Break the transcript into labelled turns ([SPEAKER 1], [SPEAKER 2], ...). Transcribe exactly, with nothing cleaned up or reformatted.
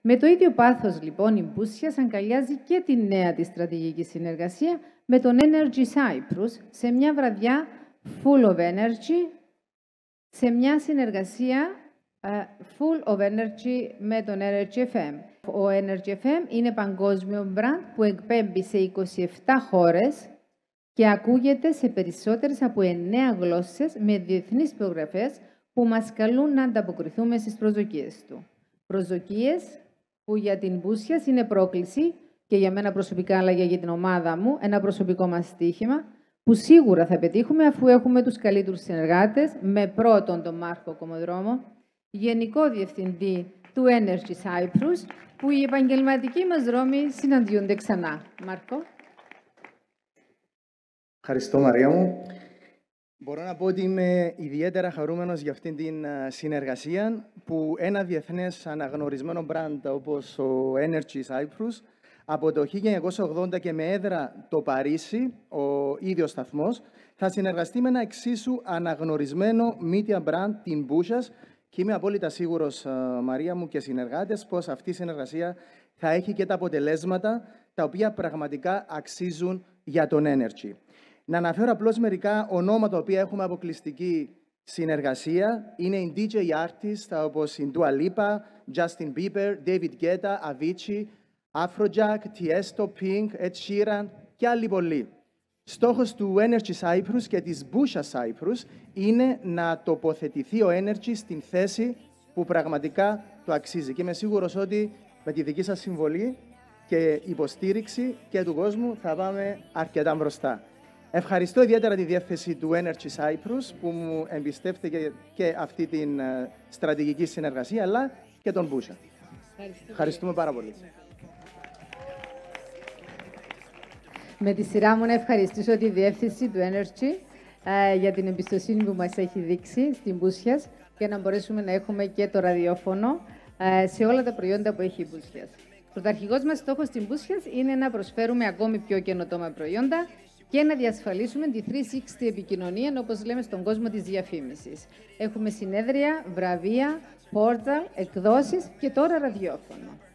[SPEAKER 1] Με το ίδιο πάθος, λοιπόν, η Μπούσιας αγκαλιάζει και τη νέα της στρατηγική συνεργασία με τον Energy Cyprus σε μια βραδιά full of energy, σε μια συνεργασία uh, full of energy με τον Energy εφ εμ. Ο Energy εφ εμ είναι παγκόσμιο brand που εκπέμπει σε είκοσι επτά χώρες και ακούγεται σε περισσότερες από εννέα γλώσσες με διεθνείς προγραφές που μας καλούν να ανταποκριθούμε στις προσδοκίες του. Προσδοκίες που για την Μπούσιας είναι πρόκληση και για μένα προσωπικά, αλλά και για την ομάδα μου, ένα προσωπικό μας στοίχημα, που σίγουρα θα πετύχουμε αφού έχουμε τους καλύτερους συνεργάτες, με πρώτον τον Μάρκο Κομοδρόμο, Γενικό Διευθυντή του Energy Cyprus, που οι επαγγελματικοί μας δρόμοι συναντιούνται ξανά. Μάρκο.
[SPEAKER 2] Ευχαριστώ, Μαρία μου. Μπορώ να πω ότι είμαι ιδιαίτερα χαρούμενος για αυτήν την συνεργασία που ένα διεθνές αναγνωρισμένο brand όπως ο Energy Cyprus από το χίλια εννιακόσια ογδόντα και με έδρα το Παρίσι, ο ίδιος σταθμός, θα συνεργαστεί με ένα εξίσου αναγνωρισμένο media brand, την Μπούσιας, και είμαι απόλυτα σίγουρος, Μαρία μου και συνεργάτες, πως αυτή η συνεργασία θα έχει και τα αποτελέσματα τα οποία πραγματικά αξίζουν για τον Energy. Να αναφέρω απλώς μερικά ονόματα τα οποία έχουμε αποκλειστική συνεργασία. Είναι οι ντι τζέι artists όπως η Dua Lipa, Justin Bieber, David Guetta, Avicii, Afrojack, Tiesto, Pink, Ed Sheeran και άλλοι πολλοί. Στόχος του Energy Cyprus και της Μπούσια Cyprus είναι να τοποθετηθεί ο Energy στην θέση που πραγματικά το αξίζει. Και είμαι σίγουρος ότι με τη δική σας συμβολή και υποστήριξη και του κόσμου θα πάμε αρκετά μπροστά. Ευχαριστώ ιδιαίτερα τη διεύθυνση του Energy Cyprus που μου εμπιστεύτηκε και αυτή την στρατηγική συνεργασία, αλλά και τον Μπούσια. Ευχαριστούμε πάρα πολύ.
[SPEAKER 1] Με τη σειρά μου να ευχαριστήσω τη διεύθυνση του Energy ε, για την εμπιστοσύνη που μας έχει δείξει στην Μπούσιας για να μπορέσουμε να έχουμε και το ραδιόφωνο ε, σε όλα τα προϊόντα που έχει η Μπούσιας. Πρωταρχικός μας στόχος στην Μπούσιας είναι να προσφέρουμε ακόμη πιο καινοτόμα προϊόντα και να διασφαλίσουμε τη τριακόσια εξήντα επικοινωνία, όπως λέμε, στον κόσμο της διαφήμισης. Έχουμε συνέδρια, βραβεία, πόρταλ, εκδόσεις και τώρα ραδιόφωνο.